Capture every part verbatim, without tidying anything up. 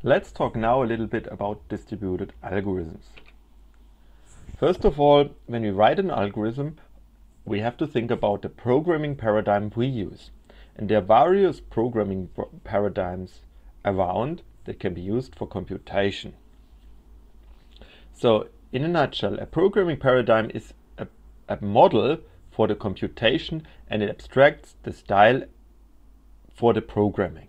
Let's talk now a little bit about distributed algorithms. First of all, when we write an algorithm, we have to think about the programming paradigm we use. And there are various programming paradigms around that can be used for computation. So, in a nutshell, a programming paradigm is a, a model for the computation, and it abstracts the style for the programming.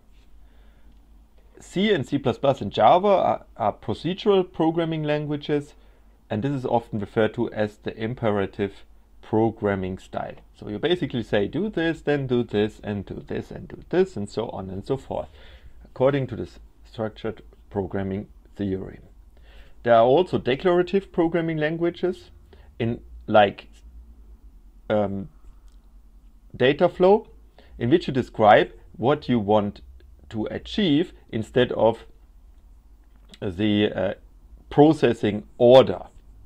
C and C plus plus and Java are, are procedural programming languages, and this is often referred to as the imperative programming style. So you basically say do this, then do this, and do this, and do this, and so on and so forth, according to this structured programming theory. There are also declarative programming languages in like um, Dataflow, in which you describe what you want to achieve instead of the uh, processing order.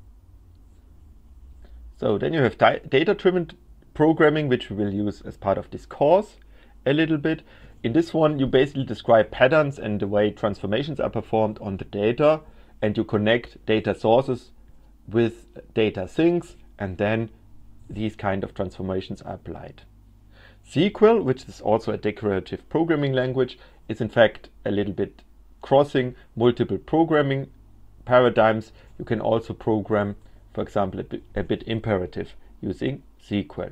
So then you have data-driven programming, which we will use as part of this course a little bit. In this one, you basically describe patterns and the way transformations are performed on the data, and you connect data sources with data sinks, and then these kind of transformations are applied. S Q L, which is also a declarative programming language, is in fact a little bit crossing multiple programming paradigms. You can also program, for example, a bit, a bit imperative using S Q L.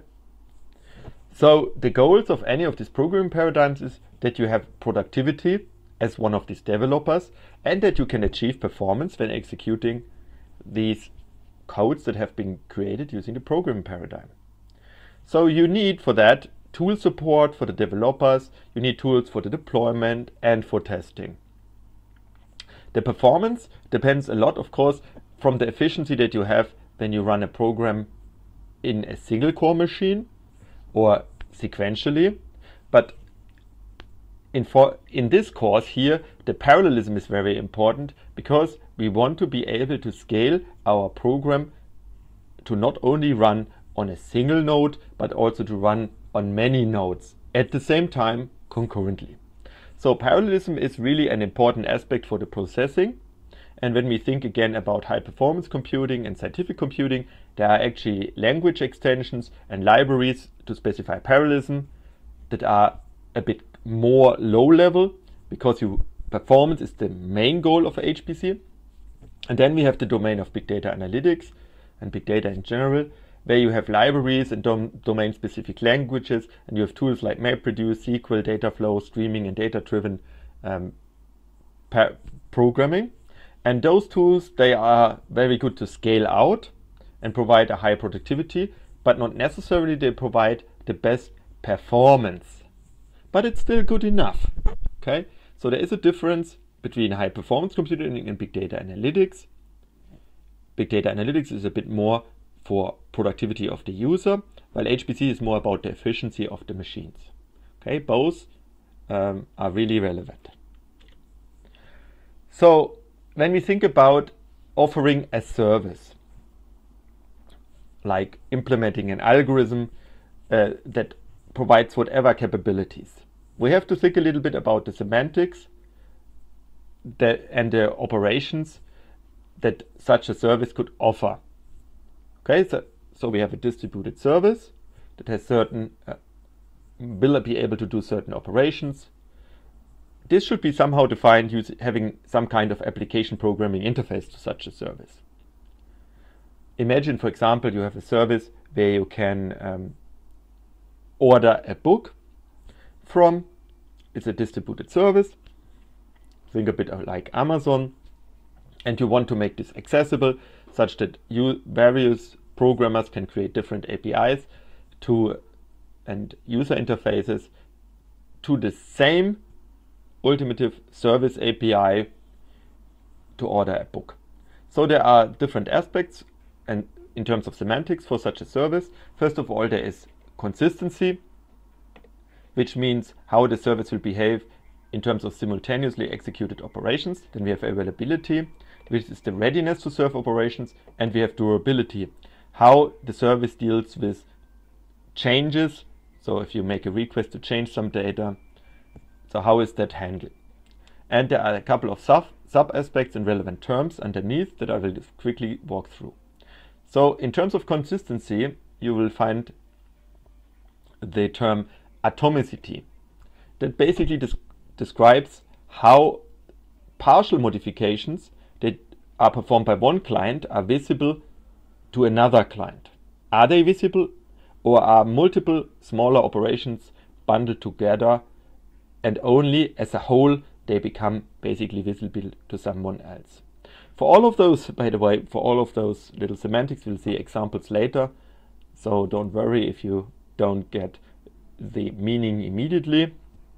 So the goals of any of these programming paradigms is that you have productivity as one of these developers, and that you can achieve performance when executing these codes that have been created using the programming paradigm. So you need for that tool support for the developers, you need tools for the deployment and for testing. The performance depends a lot, of course, from the efficiency that you have when you run a program in a single core machine or sequentially. But in, for, in this course here, the parallelism is very important, because we want to be able to scale our program to not only run on a single node, but also to run on many nodes at the same time concurrently. So parallelism is really an important aspect for the processing. And when we think again about high performance computing and scientific computing, there are actually language extensions and libraries to specify parallelism that are a bit more low level, because you, performance is the main goal of H P C. And then we have the domain of big data analytics and big data in general, where you have libraries and dom domain specific languages, and you have tools like MapReduce, S Q L, Dataflow, streaming, and data-driven um, programming. And those tools, they are very good to scale out and provide a high productivity, but not necessarily they provide the best performance. But it's still good enough. Okay, so there is a difference between high performance computing and big data analytics. Big data analytics is a bit more for productivity of the user, while H P C is more about the efficiency of the machines. Okay, both um, are really relevant. So when we think about offering a service, like implementing an algorithm uh, that provides whatever capabilities, we have to think a little bit about the semantics that, and the operations that such a service could offer. Okay, so, so we have a distributed service that has certain, uh, will be able to do certain operations. This should be somehow defined using having some kind of application programming interface to such a service. Imagine, for example, you have a service where you can um, order a book from. It's a distributed service. Think a bit of like Amazon, and you want to make this accessible such that you various programmers can create different A P Is to and user interfaces to the same ultimate service A P I to order a book. So there are different aspects and in terms of semantics for such a service. First of all, there is consistency, which means how the service will behave in terms of simultaneously executed operations. Then we have availability, which is the readiness to serve operations, and we have durability, how the service deals with changes. So if you make a request to change some data, so how is that handled? And there are a couple of sub, sub aspects and relevant terms underneath that I will just quickly walk through. So in terms of consistency, you will find the term atomicity. That basically des describes how partial modifications that are performed by one client are visible to another client. Are they visible, or are multiple smaller operations bundled together and only as a whole they become basically visible to someone else? For all of those, by the way, for all of those little semantics, we'll see examples later, so don't worry if you don't get the meaning immediately.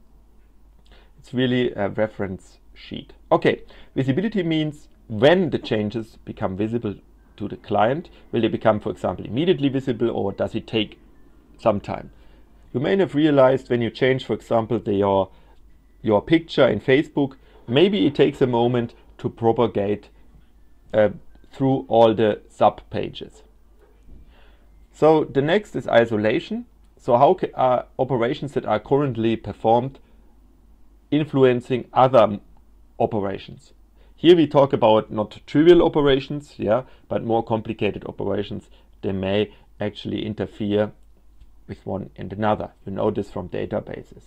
It's really a reference sheet. Okay, visibility means when the changes become visible to the client. Will they become, for example, immediately visible, or does it take some time? You may have realized when you change, for example, the, your, your picture in Facebook, maybe it takes a moment to propagate uh, through all the sub pages. So the next is isolation. So how are operations that are currently performed influencing other operations? Here we talk about not trivial operations, yeah, but more complicated operations. They may actually interfere with one and another. You know this from databases.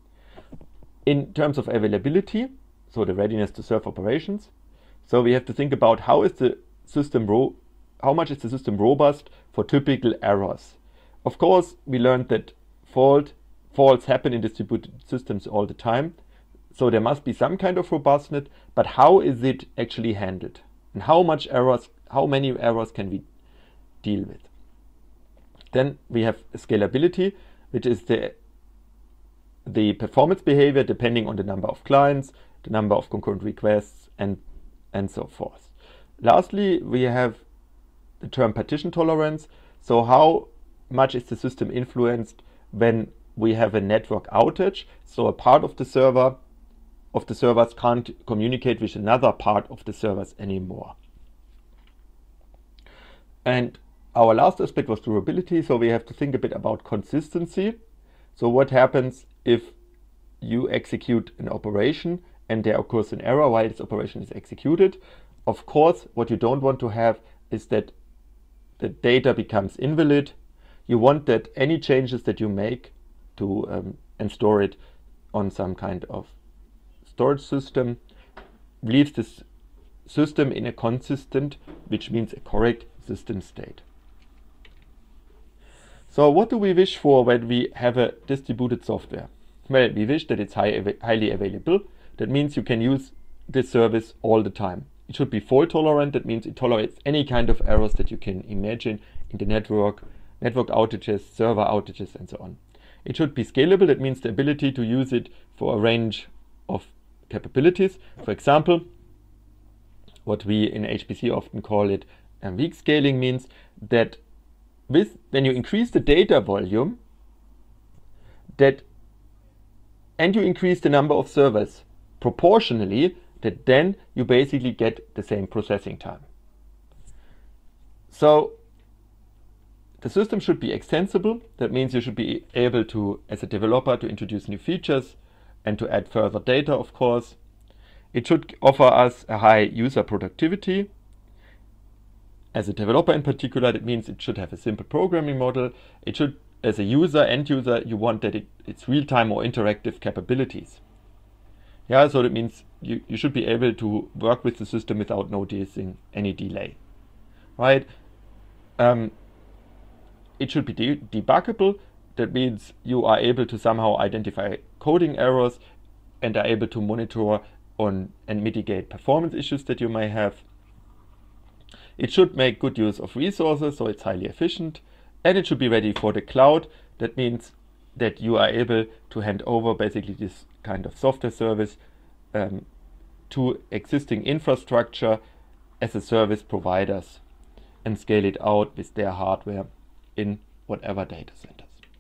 In terms of availability, so the readiness to serve operations, so we have to think about how is the system ro how much is the system robust for typical errors. Of course, we learned that fault faults happen in distributed systems all the time. So there must be some kind of robustness, but how is it actually handled? And how much errors, how many errors can we deal with? Then we have scalability, which is the, the performance behavior depending on the number of clients, the number of concurrent requests, and, and so forth. Lastly, we have the term partition tolerance. So how much is the system influenced when we have a network outage? So a part of the server of the servers can't communicate with another part of the servers anymore. And our last aspect was durability, so we have to think a bit about consistency. So what happens if you execute an operation and there occurs an error while this operation is executed? Of course, what you don't want to have is that the data becomes invalid. You want that any changes that you make to um, and store it on some kind of storage system leaves this system in a consistent, which means a correct system state. So what do we wish for when we have a distributed software? Well, we wish that it's high, highly available. That means you can use this service all the time. It should be fault tolerant. That means it tolerates any kind of errors that you can imagine in the network, network outages, server outages, and so on. It should be scalable. That means the ability to use it for a range of capabilities. For example, what we in H P C often call it um, weak scaling means that with when you increase the data volume, that and you increase the number of servers proportionally, that then you basically get the same processing time. So the system should be extensible. That means you should be able to, as a developer, to introduce new features and to add further data, of course. It should offer us a high user productivity. As a developer in particular, that means it should have a simple programming model. It should, as a user, end user, you want that it, it's real-time or interactive capabilities. Yeah, so that means you, you should be able to work with the system without noticing any delay, right? Um, it should be de debuggable. That means you are able to somehow identify coding errors and are able to monitor on and mitigate performance issues that you may have. It should make good use of resources, so it's highly efficient, and it should be ready for the cloud. That means that you are able to hand over basically this kind of software service um, to existing infrastructure as a service providers and scale it out with their hardware in whatever data centers.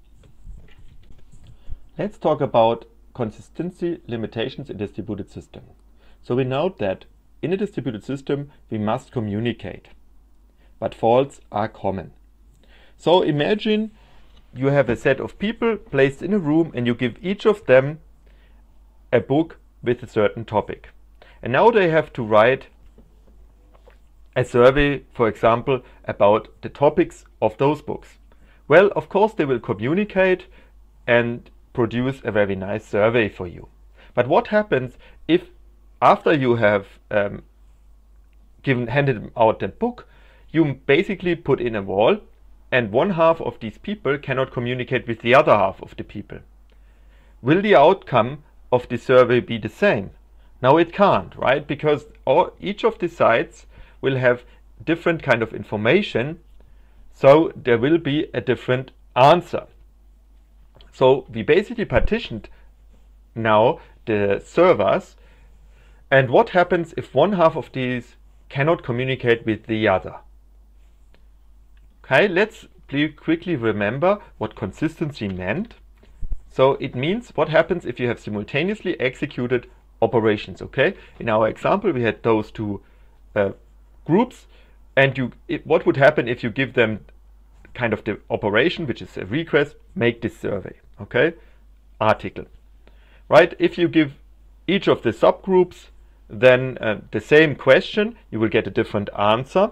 Let's talk about consistency limitations in distributed system. So we note that in a distributed system we must communicate, but faults are common. So imagine you have a set of people placed in a room and you give each of them a book with a certain topic. And now they have to write a survey, for example, about the topics of those books. Well, of course they will communicate and produce a very nice survey for you. But what happens if after you have um, given handed out the book, you basically put in a wall and one half of these people cannot communicate with the other half of the people? Will the outcome of the survey be the same? Now it can't, right? Because all, each of the sites will have different kind of information, so there will be a different answer. So we basically partitioned now the servers, and what happens if one half of these cannot communicate with the other? Okay, let's quickly remember what consistency meant. So it means what happens if you have simultaneously executed operations. Okay, in our example we had those two uh, groups, and you it, what would happen if you give them kind of the operation, which is a request, make this survey, okay, article, right? If you give each of the subgroups then uh, the same question, you will get a different answer.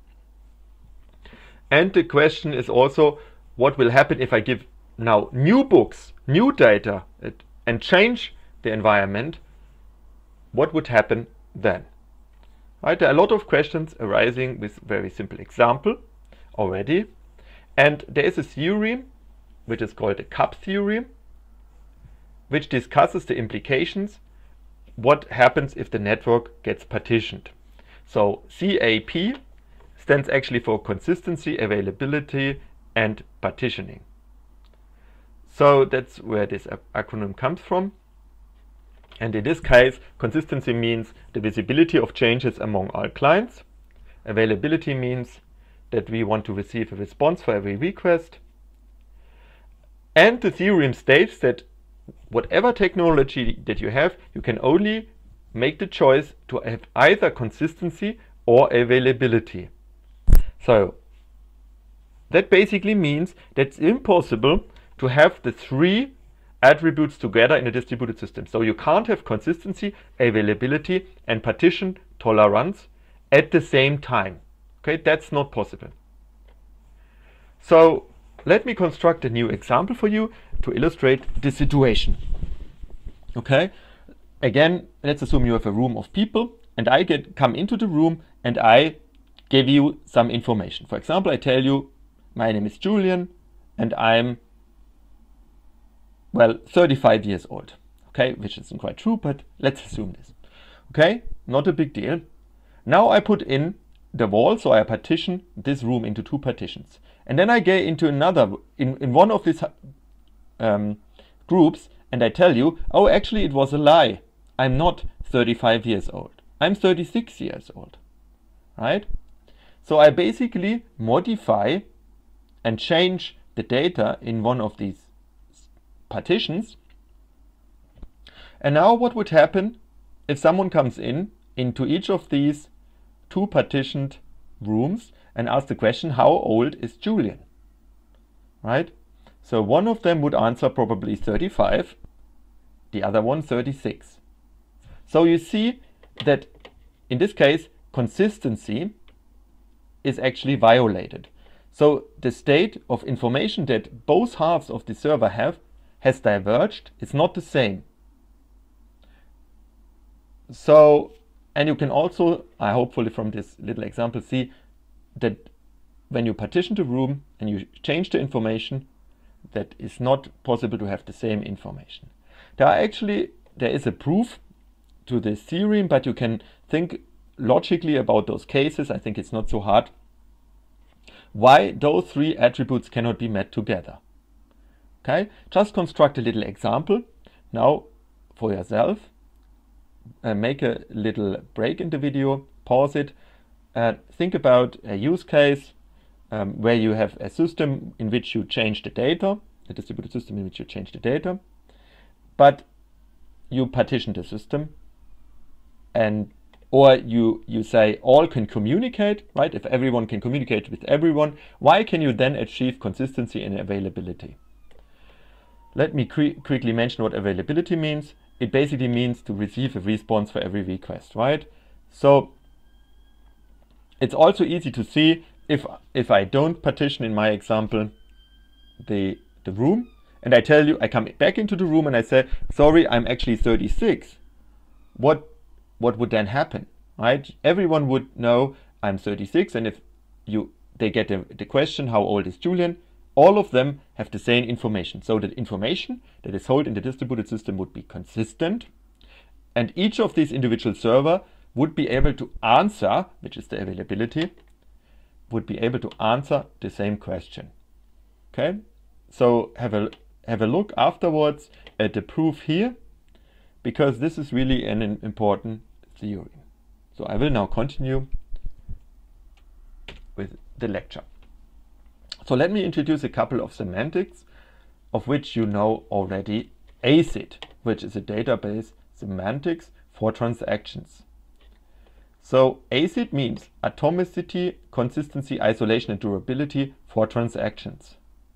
And the question is also, what will happen if I give now new books, new data, and change the environment? What would happen then? Right, there are a lot of questions arising with very simple example already. And there is a theorem, which is called the CAP theorem, which discusses the implications, what happens if the network gets partitioned. So C A P stands actually for consistency, availability, and partitioning. So that's where this acronym comes from. And in this case, consistency means the visibility of changes among all clients. Availability means that we want to receive a response for every request. And the theorem states that whatever technology that you have, you can only make the choice to have either consistency or availability. So that basically means that it's impossible to have the three attributes together in a distributed system. So you can't have consistency, availability, and partition tolerance at the same time. Okay, that's not possible. So let me construct a new example for you to illustrate the situation. Okay, again, let's assume you have a room of people, and I get come into the room and I give you some information. For example, I tell you, my name is Julian and I'm, well, thirty-five years old. Okay, which isn't quite true, but let's assume this. Okay, not a big deal. Now I put in the wall, so I partition this room into two partitions. And then I get into another, in, in one of these um, groups, and I tell you, oh, actually it was a lie. I'm not thirty-five years old. I'm thirty-six years old, right? So I basically modify and change the data in one of these partitions. And now what would happen if someone comes in into each of these two partitioned rooms and asks the question, how old is Julian? Right? So one of them would answer probably thirty-five, the other one thirty-six. So you see that in this case consistency is actually violated. So the state of information that both halves of the server have has diverged. It's not the same. So, and you can also, I hopefully from this little example, see that when you partition the room and you change the information, that is not possible to have the same information. There are actually, there is a proof to this theorem, but you can think logically about those cases. I think it's not so hard. Why those three attributes cannot be met together. Okay, just construct a little example now for yourself. Uh, make a little break in the video, pause it, uh, think about a use case um, where you have a system in which you change the data, a distributed system in which you change the data, but you partition the system, and or you, you say all can communicate, right? If everyone can communicate with everyone, why can you then achieve consistency and availability? Let me quickly mention what availability means. it basically means to receive a response for every request, right? So it's also easy to see if if I don't partition in my example the the room, and I tell you I come back into the room and I say, sorry, I'm actually thirty-six. What what would then happen, right? Everyone would know I'm thirty-six, and if you they get the, the question, how old is Julian? All of them have the same information. So the information that is held in the distributed system would be consistent, and each of these individual server would be able to answer, which is the availability, would be able to answer the same question. Okay, so have a have a look afterwards at the proof here, because this is really an, an important theorem. So I will now continue with the lecture. So let me introduce a couple of semantics of which you know already. A C I D, which is a database semantics for transactions. So A C I D means atomicity, consistency, isolation, and durability for transactions.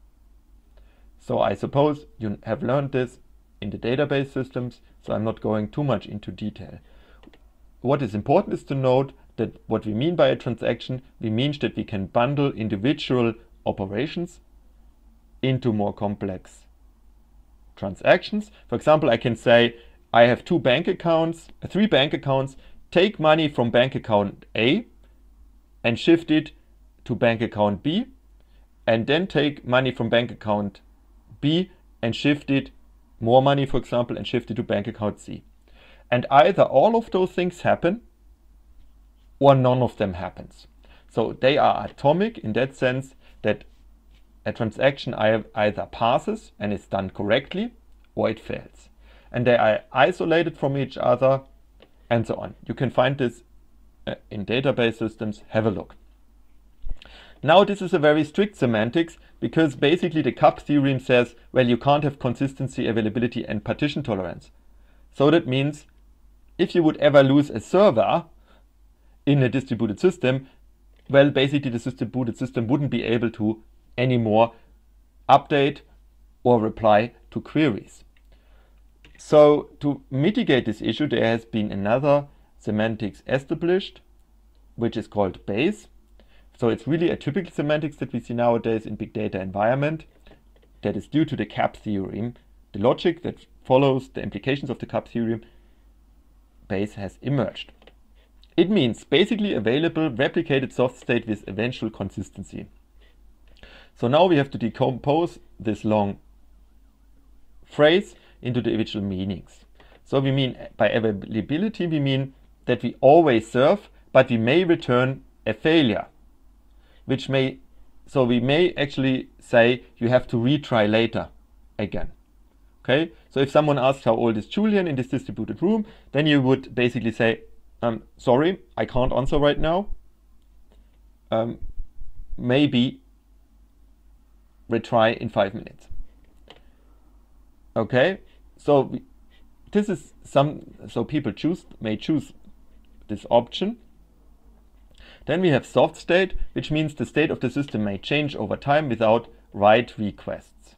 So I suppose you have learned this in the database systems, so I'm not going too much into detail. What is important is to note that what we mean by a transaction, we mean that we can bundle individual operations into more complex transactions. For example, I can say I have two bank accounts, uh, three bank accounts, take money from bank account A and shift it to bank account B, and then take money from bank account B and shift it, more money for example, and shift it to bank account C. And either all of those things happen or none of them happens. So they are atomic in that sense that a transaction either passes and is done correctly or it fails. And they are isolated from each other and so on. You can find this uh, in database systems. Have a look. Now this is a very strict semantics, because basically the cup theorem says, well, you can't have consistency, availability, and partition tolerance. So that means if you would ever lose a server in a distributed system, well, basically the distributed system wouldn't be able to anymore update or reply to queries. So to mitigate this issue, there has been another semantics established, which is called Bayes. So it's really a typical semantics that we see nowadays in big data environment that is due to the cup theorem. The logic that follows the implications of the cup theorem, Bayes has emerged. It means basically available replicated soft state with eventual consistency. So now we have to decompose this long phrase into the individual meanings. So we mean by availability, we mean that we always serve, but we may return a failure, which may, so we may actually say you have to retry later again. Okay, so if someone asks how old is Julian in this distributed room, then you would basically say, um, sorry, I can't answer right now. Um, maybe retry in five minutes. Okay, so we, this is some, so people choose, may choose this option. Then we have soft state, which means the state of the system may change over time without write requests.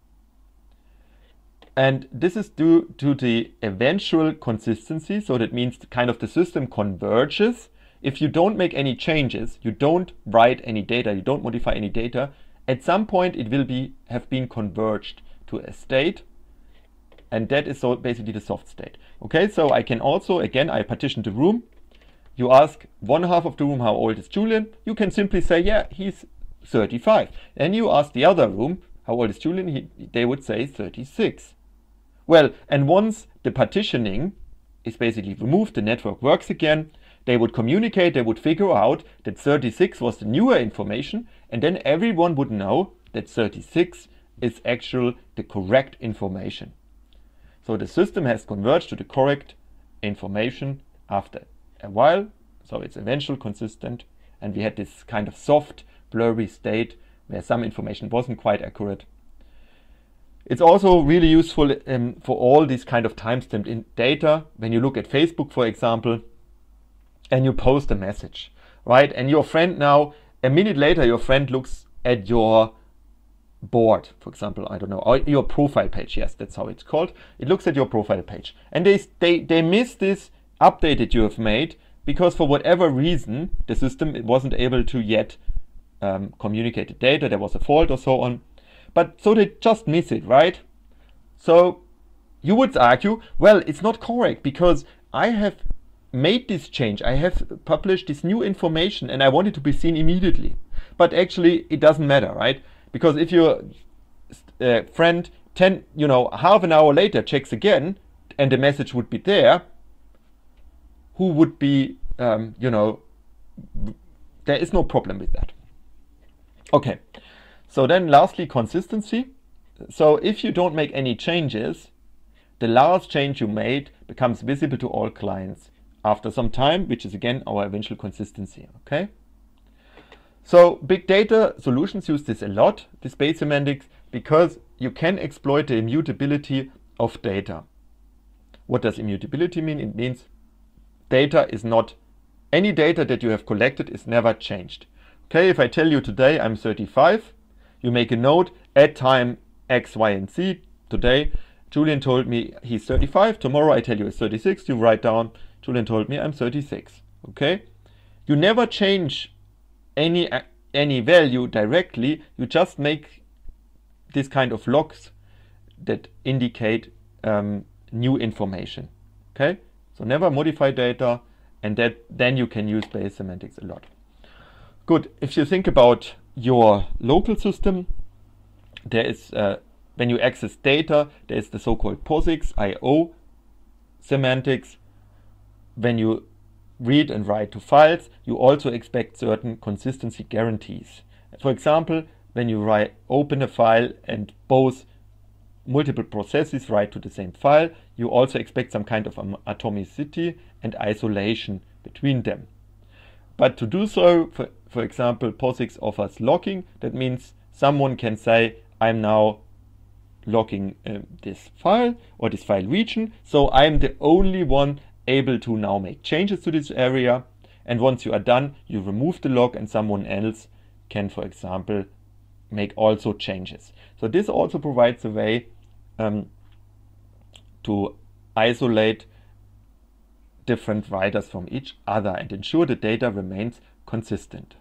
And this is due to the eventual consistency. So that means kind of the system converges. If you don't make any changes, you don't write any data, you don't modify any data, at some point it will be have been converged to a state. And that is so basically the soft state. Okay, so I can also, again, I partition the room. You ask one half of the room, how old is Julian? You can simply say, yeah, he's thirty-five. And you ask the other room, how old is Julian? He, they would say thirty-six. Well, and once the partitioning is basically removed, the network works again, they would communicate, they would figure out that thirty-six was the newer information, and then everyone would know that thirty-six is actually the correct information. So the system has converged to the correct information after a while, so it's eventually consistent, and we had this kind of soft, blurry state where some information wasn't quite accurate. It's also really useful um, for all these kind of timestamped in data. When you look at Facebook, for example, and you post a message, right? And your friend now, a minute later, your friend looks at your board, for example, I don't know, or your profile page, yes, that's how it's called. It looks at your profile page. And they, they, they miss this update that you have made because for whatever reason, the system it wasn't able to yet um, communicate the data, there was a fault or so on. But so they just miss it, right? So you would argue, well, it's not correct because I have made this change. I have published this new information and I want it to be seen immediately. But actually it doesn't matter, right? Because if your uh, friend ten, you know, half an hour later checks again and the message would be there, who would be, um, you know, there is no problem with that. Okay, so then lastly, consistency. So if you don't make any changes, the last change you made becomes visible to all clients after some time, which is again our eventual consistency, okay? So big data solutions use this a lot, this base semantics, because you can exploit the immutability of data. What does immutability mean? It means data is not, any data that you have collected is never changed. Okay, if I tell you today I'm thirty-five, you make a note at time X, Y, and Z. Today, Julian told me he's thirty-five. Tomorrow I tell you it's thirty-six. You write down, Julian told me I'm thirty-six. Okay? You never change any, any value directly. You just make this kind of logs that indicate um, new information. Okay? So never modify data, and that then you can use base semantics a lot. Good. If you think about your local system, there is uh, when you access data, there is the so-called POSIX I O semantics. When you read and write to files, you also expect certain consistency guarantees. For example, when you write, open a file and both multiple processes write to the same file, you also expect some kind of atomicity and isolation between them. But to do so, for, for example, POSIX offers locking. That means someone can say, I'm now locking uh, this file or this file region, so I'm the only one able to now make changes to this area. And once you are done, you remove the lock and someone else can, for example, make also changes. So this also provides a way um, to isolate different writers from each other and ensure the data remains consistent.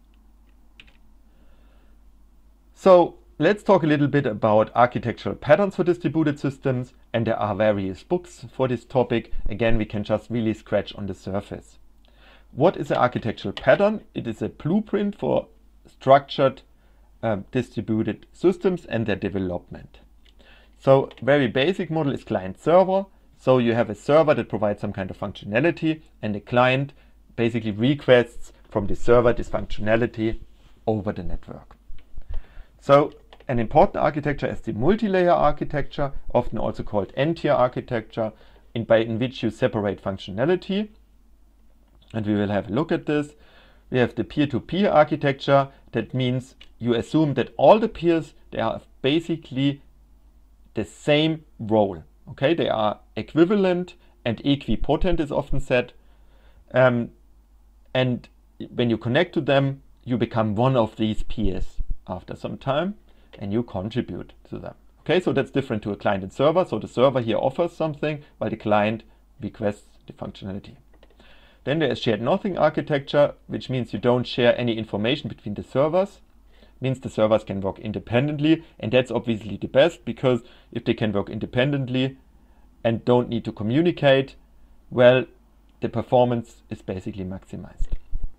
So let's talk a little bit about architectural patterns for distributed systems, and there are various books for this topic. Again, we can just really scratch on the surface. What is an architectural pattern? It is a blueprint for structured uh, distributed systems and their development. So very basic model is client-server. So you have a server that provides some kind of functionality, and the client basically requests from the server this functionality over the network. So an important architecture is the multi-layer architecture, often also called N-tier architecture, in, by, in which you separate functionality. And we will have a look at this. We have the peer-to-peer architecture. That means you assume that all the peers, they have basically the same role. Okay, they are equivalent and equipotent is often said. Um, and when you connect to them, you become one of these peers after some time and you contribute to them. Okay, so that's different to a client and server. So the server here offers something while the client requests the functionality. Then there is shared nothing architecture, which means you don't share any information between the servers. Means the servers can work independently, and that's obviously the best, because if they can work independently and don't need to communicate, well, the performance is basically maximized.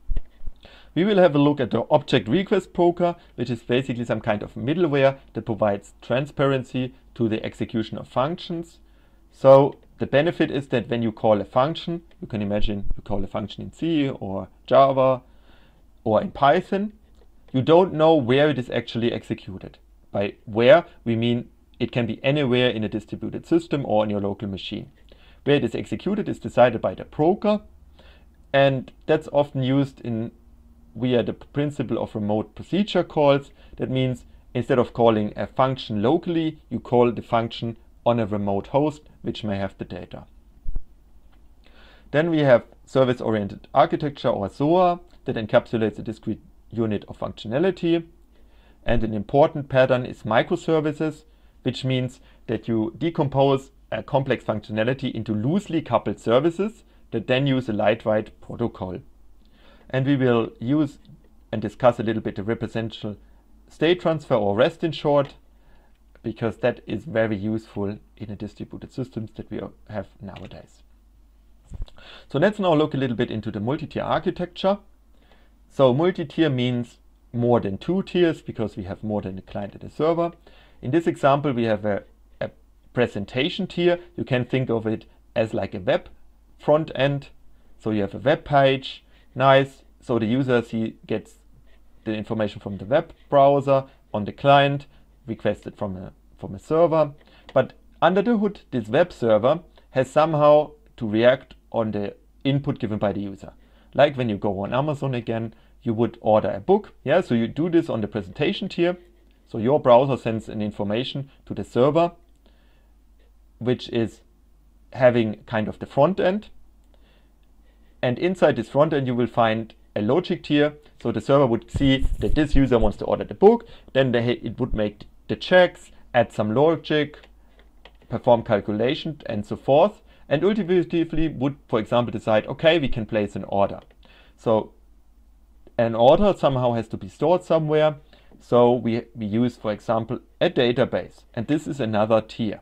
We will have a look at the object request broker, which is basically some kind of middleware that provides transparency to the execution of functions. So the benefit is that when you call a function, you can imagine you call a function in C or Java or in Python, you don't know where it is actually executed. By where, we mean it can be anywhere in a distributed system or in your local machine. Where it is executed is decided by the broker, and that's often used in via the principle of remote procedure calls. That means instead of calling a function locally, you call the function on a remote host, which may have the data. Then we have service-oriented architecture, or S O A, that encapsulates a discrete unit of functionality. And an important pattern is microservices, which means that you decompose a complex functionality into loosely coupled services that then use a lightweight protocol. And we will use and discuss a little bit the representational state transfer, or REST in short, because that is very useful in a distributed systems that we have nowadays. So let's now look a little bit into the multi-tier architecture. So multi-tier means more than two tiers because we have more than a client and a server. In this example, we have a, a presentation tier. You can think of it as like a web front end. So you have a web page, nice. So the user see, gets the information from the web browser on the client, requested from a, from a server. But under the hood, this web server has somehow to react on the input given by the user. Like when you go on Amazon again, you would order a book. Yeah, so you do this on the presentation tier. So your browser sends an information to the server, which is having kind of the front end. And inside this front end, you will find a logic tier. So the server would see that this user wants to order the book. Then they, it would make the checks, add some logic, perform calculation, and so forth. And ultimately would, for example, decide, okay, we can place an order. So an order somehow has to be stored somewhere. So we, we use, for example, a database. And this is another tier.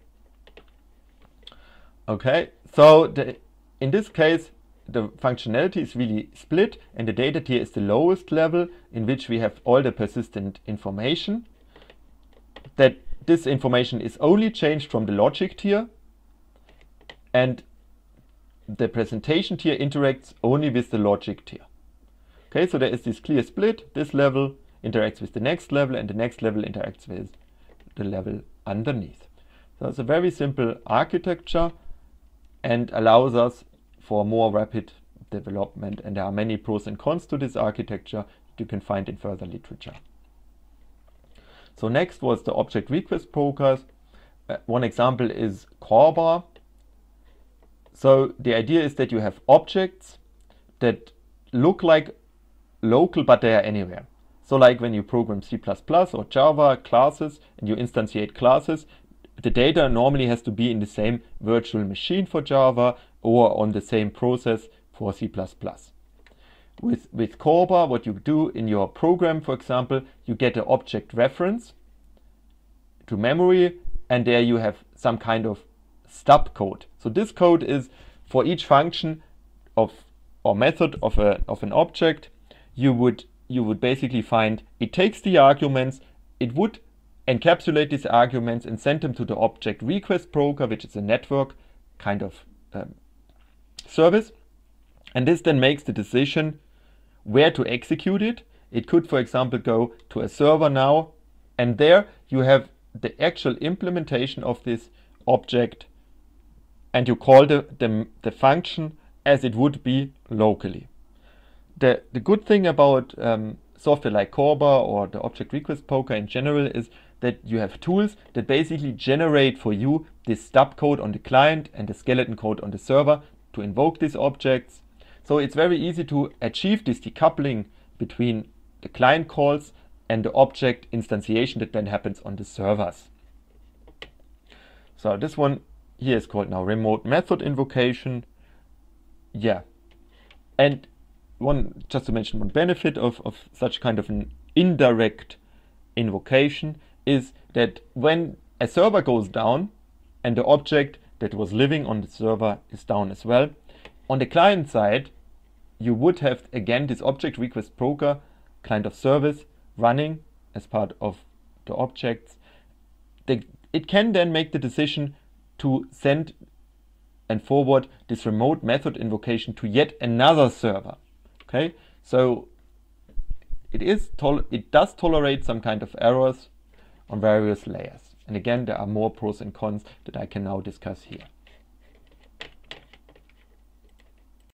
Okay, so the, in this case, the functionality is really split, and the data tier is the lowest level in which we have all the persistent information. That this information is only changed from the logic tier, and the presentation tier interacts only with the logic tier. Okay, so there is this clear split. This level interacts with the next level, and the next level interacts with the level underneath. So it's a very simple architecture and allows us for more rapid development, and there are many pros and cons to this architecture that you can find in further literature. So next was the object request brokers. Uh, one example is Corba. So the idea is that you have objects that look like local, but they are anywhere. So like when you program C plus plus or Java classes and you instantiate classes, the data normally has to be in the same virtual machine for Java or on the same process for C plus plus. With, with Corba, what you do in your program, for example, you get an object reference to memory, and there you have some kind of stub code. So this code is for each function of or method of, a, of an object, you would, you would basically find it takes the arguments, it would encapsulate these arguments and send them to the object request broker, which is a network kind of um, service. And this then makes the decision where to execute it. It could, for example, go to a server now, and there you have the actual implementation of this object, and you call the, the, the function as it would be locally. The, the good thing about um, software like Corba or the object request broker in general is that you have tools that basically generate for you this stub code on the client and the skeleton code on the server to invoke these objects. So it's very easy to achieve this decoupling between the client calls and the object instantiation that then happens on the servers. So this one here is called now remote method invocation. Yeah, and one, just to mention one benefit of, of such kind of an indirect invocation is that when a server goes down and the object that was living on the server is down as well, on the client side, you would have again this object request broker kind of service running as part of the objects. The, it can then make the decision to send and forward this remote method invocation to yet another server. Okay, so it is tol it does tolerate some kind of errors on various layers. And again, there are more pros and cons that I can now discuss here.